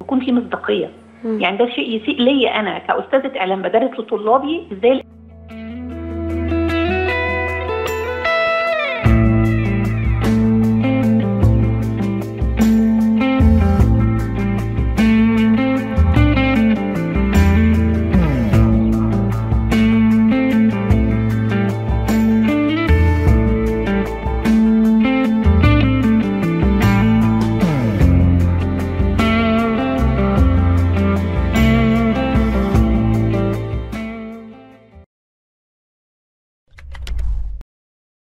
يكون في مصداقيه. يعني ده شيء يسيء ليا انا كاستاذه اعلام بدرس لطلابي ازاي